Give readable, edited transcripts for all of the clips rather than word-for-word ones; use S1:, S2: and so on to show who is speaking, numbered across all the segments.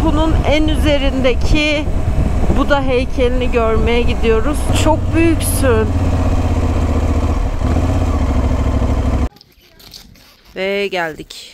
S1: Timpu'nun en üzerindeki Buda heykelini görmeye gidiyoruz. Çok büyüksün. Ve geldik.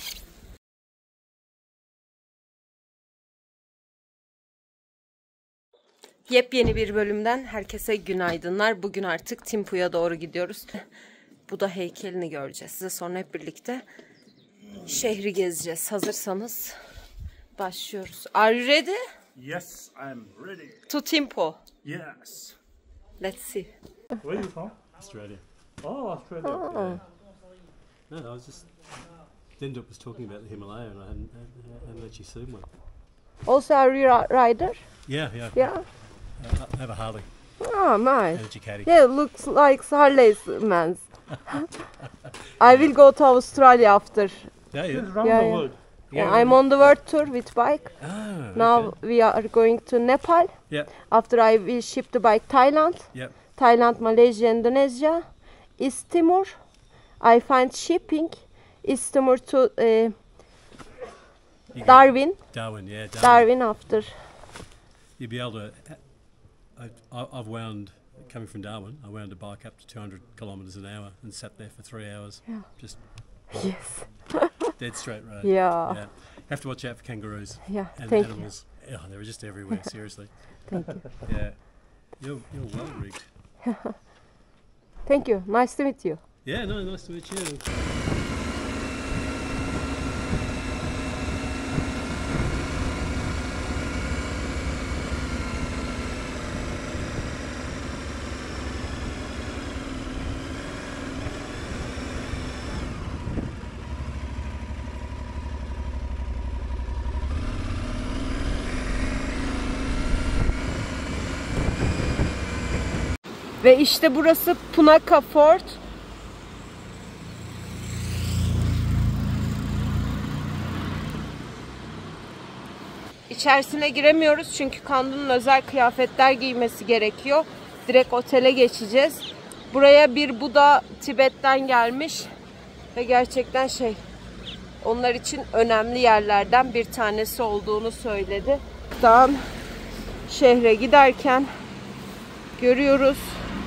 S1: Yepyeni bir bölümden herkese günaydınlar. Bugün artık Timpu'ya doğru gidiyoruz. Buda heykelini göreceğiz. Size sonra hep birlikte şehri gezeceğiz. Hazırsanız başlıyoruz. Are you ready?
S2: Yes, I'm ready.
S1: To Timpu.
S2: Yes.
S1: Let's see.
S2: Where are you from?
S3: Australia.
S2: Oh, Australia.
S1: Oh.
S3: No, I was just. Dinduk was talking about the Himalaya, and I hadn't actually seen one.
S1: Also, are you a rider?
S3: Yeah.
S1: Yeah.
S3: I have a Harley
S1: Oh, nice.
S3: and a Ducati.
S1: Yeah, it looks like Harley's man's. I will go to Australia after.
S3: Yeah,
S2: It's
S3: yeah.
S2: around
S1: Yeah,
S2: the
S1: yeah.
S2: world.
S1: Yeah, I'm on the world tour with bike.
S3: Ah,
S1: Now
S3: okay.
S1: we are going to Nepal.
S3: Yep.
S1: After I will ship the bike Thailand.
S3: Yep.
S1: Thailand, Malaysia, Indonesia. East Timor. I find shipping. East Timor to
S3: You go-
S1: Darwin.
S3: Darwin, yeah.
S1: Darwin after.
S3: You'd be able to. I've wound coming from Darwin. I wound a bike up to 200 kilometres an hour and sat there for 3 hours.
S1: Yeah.
S3: Just
S1: Yes.
S3: dead straight road.
S1: Yeah.
S3: Yeah. Have to watch out for kangaroos
S1: Yeah.
S3: and
S1: Thank you.
S3: animals. Oh, they were just everywhere. Seriously.
S1: Thank you.
S3: Yeah. You're well rigged.
S1: Thank you. Nice to meet you.
S3: Yeah. No. Nice to meet you.
S1: Ve işte burası Punakha Fort. İçerisine giremiyoruz çünkü Kandu'nun özel kıyafetler giymesi gerekiyor. Direkt otele geçeceğiz. Buraya bir Buda Tibet'ten gelmiş ve gerçekten onlar için önemli yerlerden bir tanesi olduğunu söyledi. Buradan şehre giderken görüyoruz.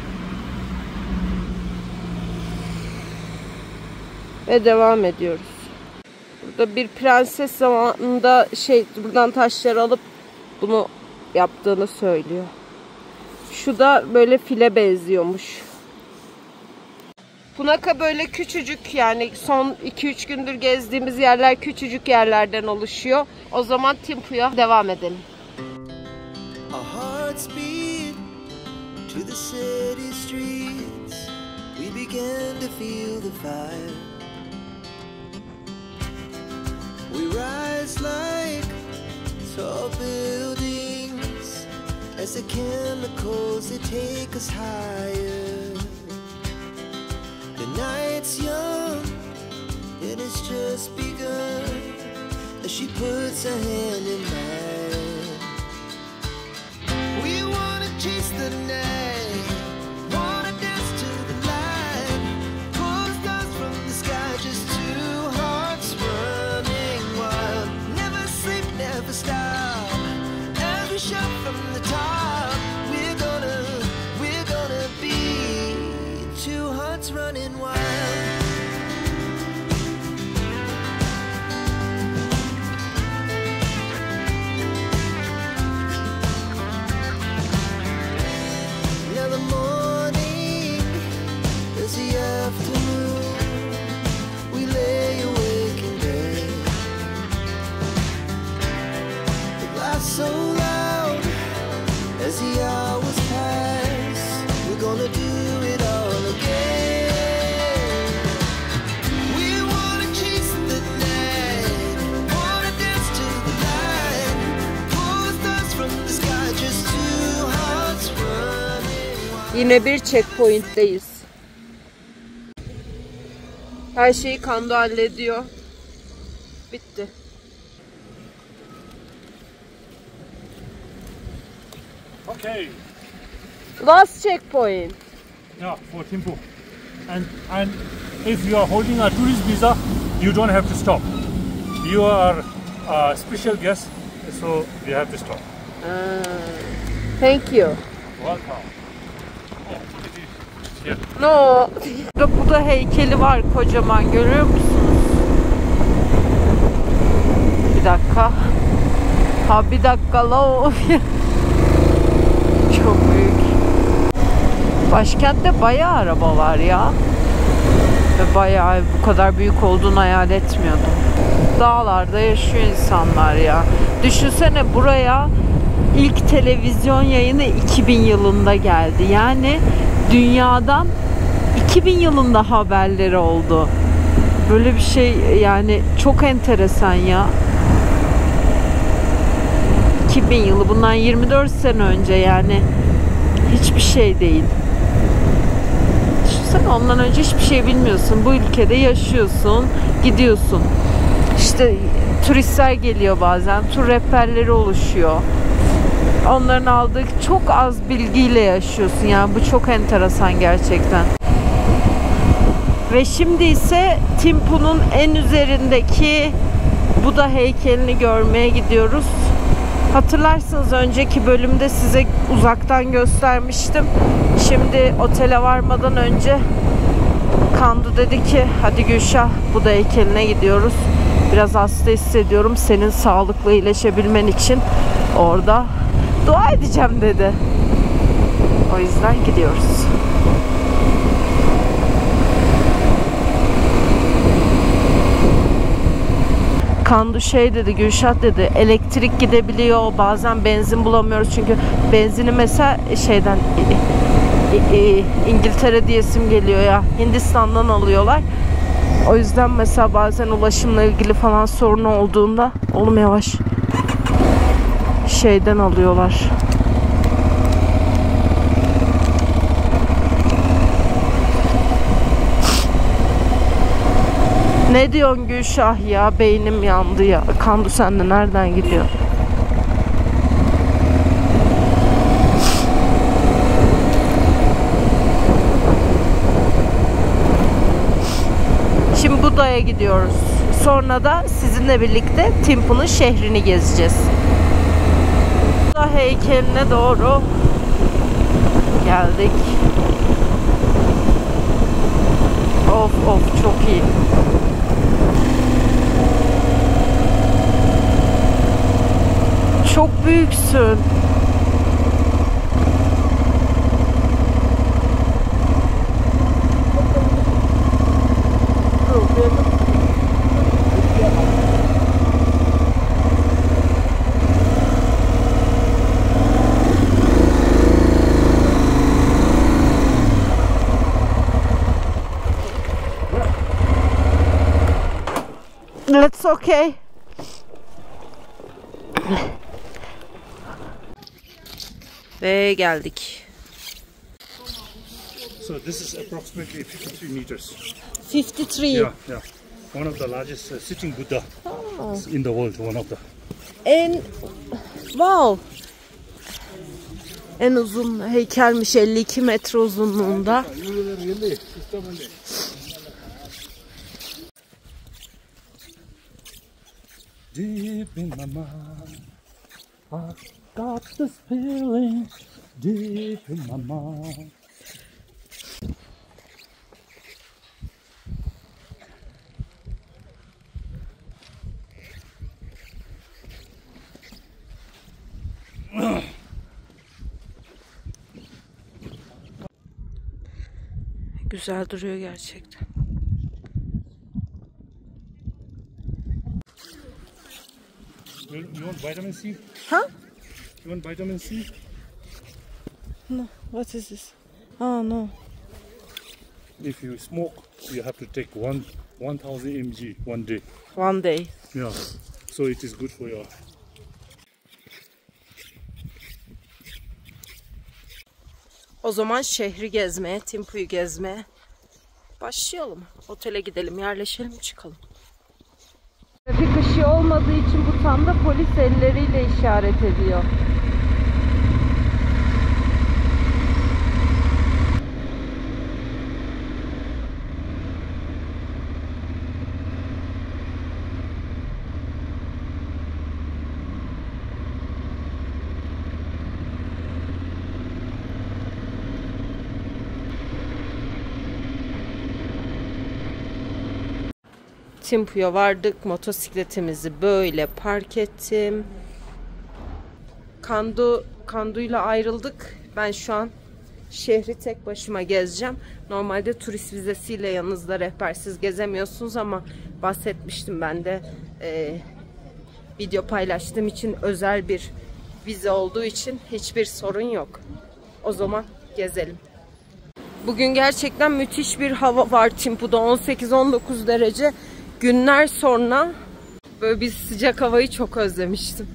S1: Ve devam ediyoruz. Burada bir prenses zamanında buradan taşları alıp bunu yaptığını söylüyor. Şu da böyle file benziyormuş. Punakha böyle küçücük, yani son 2-3 gündür gezdiğimiz yerler küçücük yerlerden oluşuyor. O zaman Timpu'ya devam edelim.
S4: Our hearts beat to the city streets. We began to feel the fire. We rise like tall buildings as the chemicals, they take us higher. The night's young and it's just begun as she puts her hand in mine. We wanna chase the night, wanna dance to the light, pull stars from the sky, just two hearts running wild. Never sleep, never stop, as we shout from the top. We're gonna be two hearts running wild. Now the morning is the afternoon. We lay awake in bed. The laughs so loud as the hours pass. We're gonna do it all again. We wanna chase the night, wanna dance to the light, pull stars from the sky, just two hearts running wild.
S1: Yine bir checkpoint'teyiz. Her şeyi Kandu hallediyor. Bitti.
S2: Okay.
S1: Last checkpoint.
S2: Yeah, for Timpu. And if you are holding a tourist visa, you don't have to stop. You are a special guest so we have to stop.
S1: Thank you.
S2: Welcome. Here.
S1: No. Burada Buda heykeli var kocaman, görüyor musunuz? Bir dakika. Ha bir dakika la. Çok büyük. Başkentte bayağı araba var ya. Ve bayağı bu kadar büyük olduğunu hayal etmiyordum. Dağlarda yaşıyor insanlar ya. Düşünsene, buraya ilk televizyon yayını 2000 yılında geldi. Yani dünyadan 2000 yılında haberleri oldu. Böyle bir şey yani, çok enteresan ya. 2000 yılı, bundan 24 sene önce, yani hiçbir şey değil. Düşünsene, ondan önce hiçbir şey bilmiyorsun. Bu ülkede yaşıyorsun, gidiyorsun. İşte turistler geliyor bazen, tur rehberleri oluşuyor. Onların aldığı çok az bilgiyle yaşıyorsun. Yani bu çok enteresan gerçekten. Ve şimdi ise Thimphu'nun en üzerindeki Buda heykelini görmeye gidiyoruz. Hatırlarsınız, önceki bölümde size uzaktan göstermiştim. Şimdi otele varmadan önce Kandu dedi ki hadi Gülşah, Buda heykeline gidiyoruz. Biraz hasta hissediyorum, senin sağlıklı iyileşebilmen için orada dua edeceğim dedi. O yüzden gidiyoruz. Kandu şey dedi, Gülşah dedi, elektrik gidebiliyor, bazen benzin bulamıyoruz çünkü benzini mesela şeyden İngiltere diyesim geliyor ya, Hindistan'dan alıyorlar. O yüzden mesela bazen ulaşımla ilgili falan sorun olduğunda, oğlum yavaş, şeyden alıyorlar. Ne diyorsun Gülşah ya? Beynim yandı ya. Kandu, sen de nereden gidiyor? Şimdi Buda'ya gidiyoruz. Sonra da sizinle birlikte Thimphu'nun şehrini gezeceğiz. Buda heykeline doğru geldik. Of of, çok iyi. Çok büyüksün. That's okay. Ve geldik.
S2: So this is approximately 53 meters.
S1: 53.
S2: Yeah. One of the largest sitting Buddha in the world. One of the.
S1: Wow. En uzun heykelmiş, 52 metre uzunluğunda.
S2: Deep in my mind, I got this feeling deep in my mind.
S1: Güzel duruyor gerçekten.
S2: You want vitamin C?
S1: Huh?
S2: You want vitamin C?
S1: No. What is this? Oh no.
S2: If you smoke, you have to take 1000 mg one day.
S1: One day.
S2: Yeah. So it is good for your.
S1: O zaman şehri gezmeye, Thimphu'yu gezmeye başlayalım. Otele gidelim, yerleşelim, çıkalım. Trafik ışığı olmadığı için bu tam da polis elleriyle işaret ediyor. Thimphu'ya vardık. Motosikletimizi böyle park ettim. Kandu'yla ayrıldık. Ben şu an şehri tek başıma gezeceğim. Normalde turist vizesiyle yanınızda rehbersiz gezemiyorsunuz ama bahsetmiştim ben de video paylaştığım için özel bir vize olduğu için hiçbir sorun yok. O zaman gezelim. Bugün gerçekten müthiş bir hava var Thimphu'da. 18-19 derece. Günler sonra böyle bir sıcak havayı çok özlemiştim.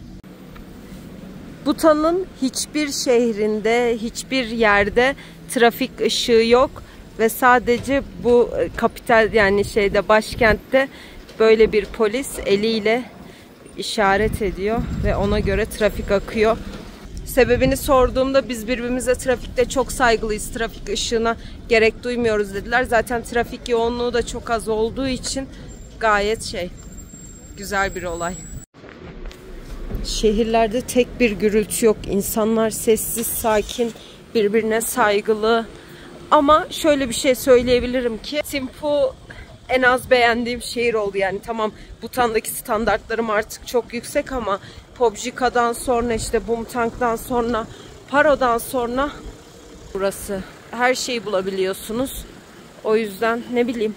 S1: Bhutan'ın hiçbir şehrinde, hiçbir yerde trafik ışığı yok ve sadece bu kapital, yani başkentte böyle bir polis eliyle işaret ediyor ve ona göre trafik akıyor. Sebebini sorduğumda biz birbirimize trafikte çok saygılıyız, trafik ışığına gerek duymuyoruz dediler. Zaten trafik yoğunluğu da çok az olduğu için gayet güzel bir olay. Şehirlerde tek bir gürültü yok. İnsanlar sessiz, sakin, birbirine saygılı. Ama şöyle bir şey söyleyebilirim ki Thimphu en az beğendiğim şehir oldu. Yani tamam, Bhutan'daki standartlarım artık çok yüksek ama Phobjika'dan sonra, Bumthang'dan sonra, Paro'dan sonra burası. Her şeyi bulabiliyorsunuz. O yüzden ne bileyim,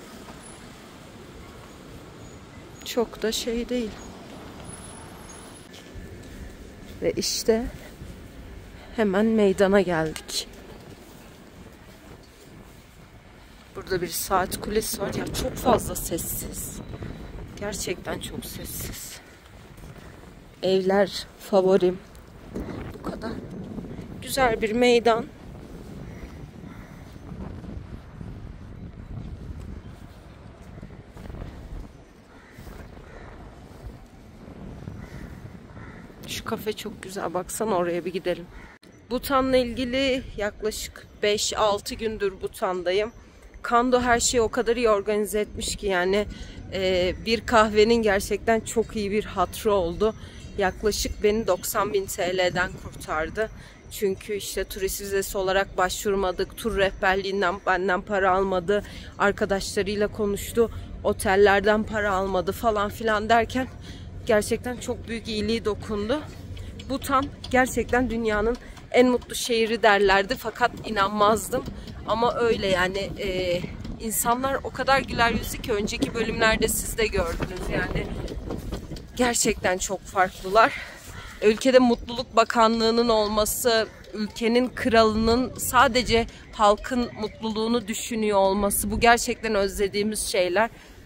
S1: çok da değil. Ve işte hemen meydana geldik. Burada bir saat kulesi var. Ya çok fazla sessiz. Gerçekten çok sessiz. Evler favorim. Bu kadar. Güzel bir meydan. Şu kafe çok güzel. Baksana, oraya bir gidelim. Bhutan'la ilgili yaklaşık 5-6 gündür Bhutan'dayım. Kandu her şeyi o kadar iyi organize etmiş ki yani bir kahvenin gerçekten çok iyi bir hatırı oldu. Yaklaşık beni 90.000 TL'den kurtardı. Çünkü turist vizesi olarak başvurmadık. Tur rehberliğinden benden para almadı. Arkadaşlarıyla konuştu. Otellerden para almadı falan filan derken gerçekten çok büyük iyiliği dokundu. Bhutan gerçekten dünyanın en mutlu şehri derlerdi fakat inanmazdım. Ama öyle yani, insanlar o kadar güler yüzlü ki önceki bölümlerde siz de gördünüz yani. Gerçekten çok farklılar. Ülkede Mutluluk Bakanlığı'nın olması, ülkenin kralının sadece halkın mutluluğunu düşünüyor olması, bu gerçekten özlediğimiz şeyler.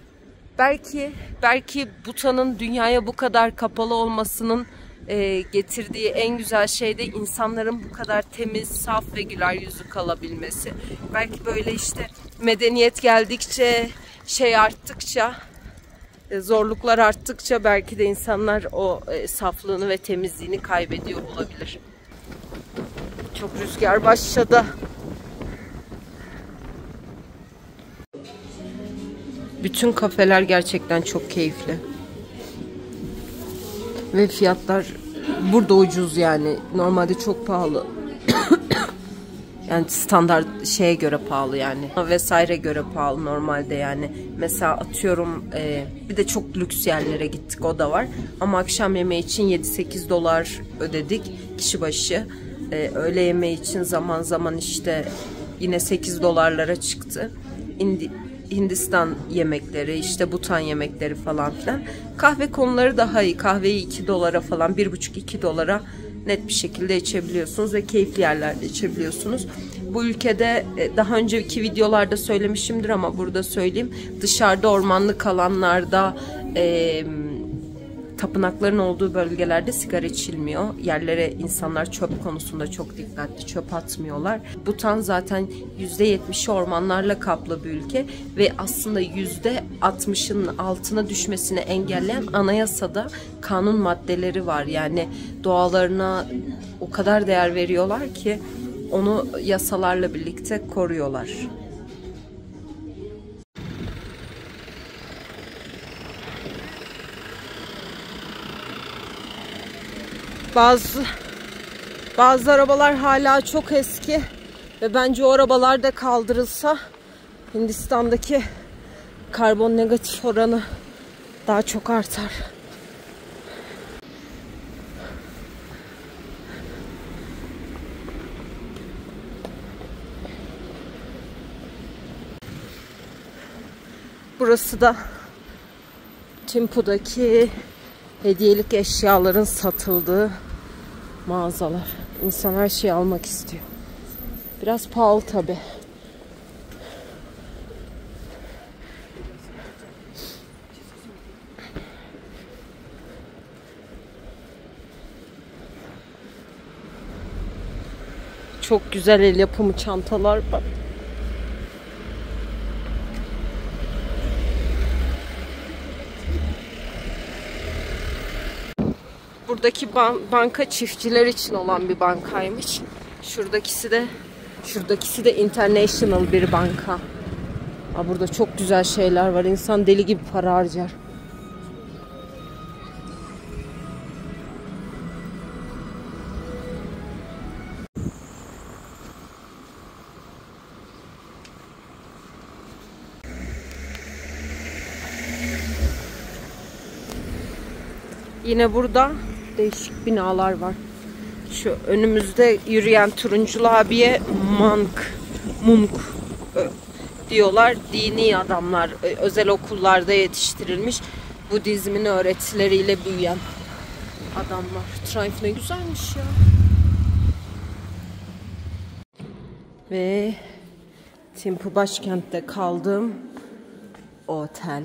S1: Belki Bhutan'ın dünyaya bu kadar kapalı olmasının getirdiği en güzel şey de insanların bu kadar temiz, saf ve güler yüzlü kalabilmesi. Belki böyle medeniyet geldikçe, arttıkça, zorluklar arttıkça belki de insanlar o saflığını ve temizliğini kaybediyor olabilir. Çok rüzgar başladı. Bütün kafeler gerçekten çok keyifli. Ve fiyatlar burada ucuz yani. Normalde çok pahalı. Yani standart göre pahalı yani. Vesaire göre pahalı normalde yani. Mesela atıyorum bir de çok lüks yerlere gittik, o da var. Ama akşam yemeği için 7-8 dolar ödedik kişi başı. Öğle yemeği için zaman zaman yine 8 dolarlara çıktı. Hindistan yemekleri, Bhutan yemekleri falan filan. Kahve konuları daha iyi. Kahveyi 2 dolara falan, 1,5-2 dolara net bir şekilde içebiliyorsunuz ve keyifli yerlerde içebiliyorsunuz. Bu ülkede daha önceki videolarda söylemişimdir ama burada söyleyeyim. Dışarıda ormanlık alanlarda, tapınakların olduğu bölgelerde sigara içilmiyor. Yerlere insanlar çöp konusunda çok dikkatli, çöp atmıyorlar. Bhutan zaten %70'i ormanlarla kaplı bir ülke ve aslında %60'ın altına düşmesini engelleyen anayasada kanun maddeleri var. Yani doğalarına o kadar değer veriyorlar ki onu yasalarla birlikte koruyorlar. Bazı arabalar hala çok eski ve bence o arabalar da kaldırılsa Hindistan'daki karbon negatif oranı daha çok artar. Burası da Thimphu'daki hediyelik eşyaların satıldığı mağazalar. İnsan her şeyi almak istiyor. Biraz pahalı tabii. Çok güzel el yapımı çantalar var. Buradaki banka çiftçiler için olan bir bankaymış. Şuradakisi de international bir banka. Burada çok güzel şeyler var. İnsan deli gibi para harcar. Yine burada değişik binalar var. Şu önümüzde yürüyen turunculu abiye munk diyorlar. Dini adamlar, özel okullarda yetiştirilmiş, Budizmin öğretileriyle büyüyen adamlar. Triumph ne güzelmiş ya. Ve Thimphu başkentte kaldığım otel.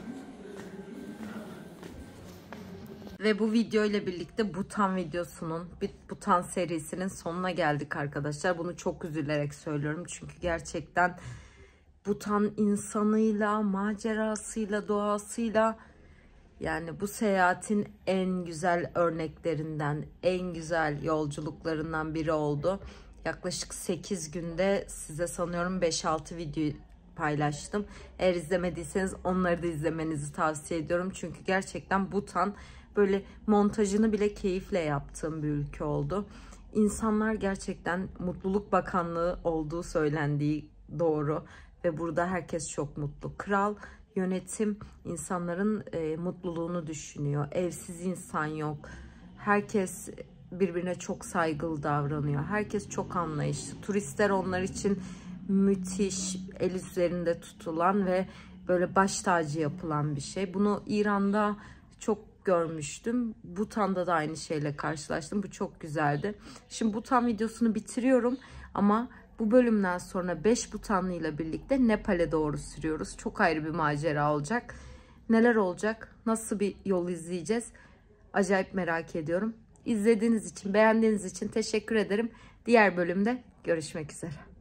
S1: Ve bu video ile birlikte Bhutan videosunun, Bhutan serisinin sonuna geldik arkadaşlar. Bunu çok üzülerek söylüyorum. Çünkü gerçekten Bhutan insanıyla, macerasıyla, doğasıyla, yani bu seyahatin en güzel örneklerinden, en güzel yolculuklarından biri oldu. Yaklaşık 8 günde size sanıyorum 5-6 video paylaştım. Eğer izlemediyseniz onları da izlemenizi tavsiye ediyorum. Çünkü gerçekten Bhutan böyle montajını bile keyifle yaptığım bir ülke oldu. İnsanlar gerçekten Mutluluk Bakanlığı olduğu söylendiği doğru. Ve burada herkes çok mutlu. Kral, yönetim insanların mutluluğunu düşünüyor. Evsiz insan yok. Herkes birbirine çok saygılı davranıyor. Herkes çok anlayışlı. Turistler onlar için müthiş, el üzerinde tutulan ve böyle baş tacı yapılan bir şey. Bunu İran'da çok görmüştüm. Bhutan'da da aynı şeyle karşılaştım. Bu çok güzeldi. Şimdi Bhutan videosunu bitiriyorum ama bu bölümden sonra 5 Bhutanlı ile birlikte Nepal'e doğru sürüyoruz. Çok ayrı bir macera olacak. Neler olacak? Nasıl bir yol izleyeceğiz? Acayip merak ediyorum. İzlediğiniz için, beğendiğiniz için teşekkür ederim. Diğer bölümde görüşmek üzere.